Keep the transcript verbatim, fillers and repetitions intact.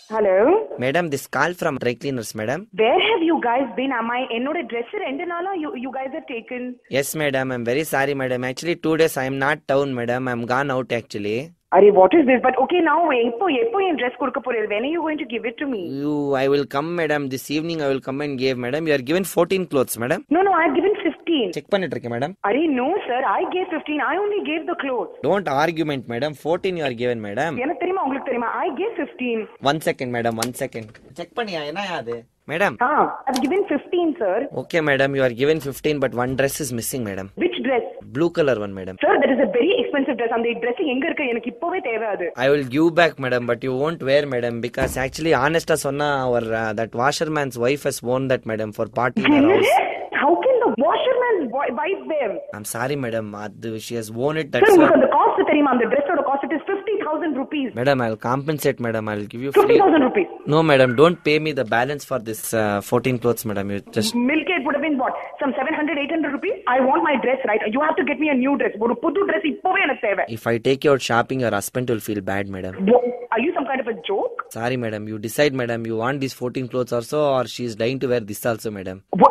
Hello. Madam, this call from dry cleaners, madam. Where have you guys been? Am I enoda dress rendu nala you you guys have taken? Yes, madam. I'm very sorry, madam. Actually, two days I am not down, madam. I'm gone out actually. Arey, what is this? But okay, now eppo eppo in dress kodukka poril. When are you going to give it to me? You, I will come, madam. This evening I will come and give, madam. You are given fourteen clothes, madam. No, no, I've given fifteen. Check panniterke, madam. Arey, no, sir. I gave fifteen. I only gave the clothes. Don't argument, madam. fourteen you are given, madam. Enakku theriyuma ungalku theriyuma. I gave fifteen. One second, madam. One second. Check panniya enna adu? Madam. Ah, I've given fifteen, sir. Okay, madam. You are given fifteen, but one dress is missing, madam. Which dress? Blue color one, madam. Sir, that is a very expensive dress. And the dress enga irukku enakku ippove theva adu. I will give back, madam, but you won't wear, madam, because actually honest ah sonna our uh, that washerman's wife has worn that, madam, for party in her house. How can the washerman's wife wear? I'm sorry, madam. Adu, she has worn it. That's sir, what... the cost theriyuma and the dress oda cost it is fifty thousand rupees. Madam, I'll compensate, madam. I'll give you free. fifty thousand rupees. No, madam, don't pay me the balance for this uh, fourteen clothes, madam. You just... Milk aid would have been what? Some seven hundred, eight hundred rupees? I want my dress, right? You have to get me a new dress. Oru pudu dress ippove enakku theva. If I take you out shopping, your husband will feel bad, madam. Are you some kind of a joke? Sorry, madam. You decide, madam. You want these fourteen clothes also, or she is dying to wear this also, madam.